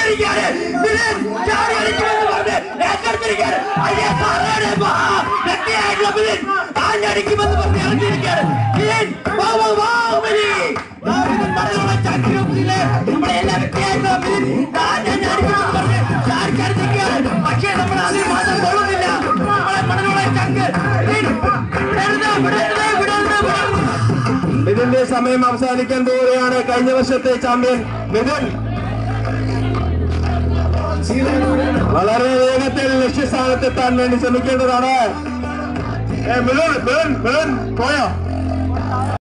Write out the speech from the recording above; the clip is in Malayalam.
പക്ഷേ നമ്മൾ അതിൽ മാത്രം കൊള്ളുന്നില്ല. നമ്മളെ മണലുള്ള ചങ്ക് മിഥുന്റെ സമയം അവസാനിക്കാൻ പോവുകയാണ്. കഴിഞ്ഞ വർഷത്തെ ചാമ്പ്യൻ മിഥുൻ വളരെ വേഗത്തിൽ ലക്ഷ്യസ്ഥാനത്തെത്താൻ വേണ്ടി ശ്രമിക്കേണ്ടതാണ്. മിഥുൻ പോയോ?